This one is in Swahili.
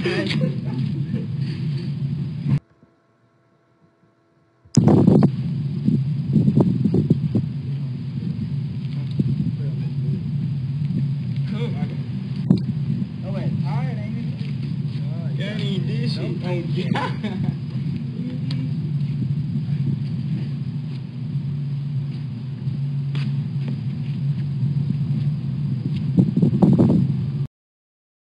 Oh, wait, alright, ain't it? Yeah, ain't this shit. Oh, yeah.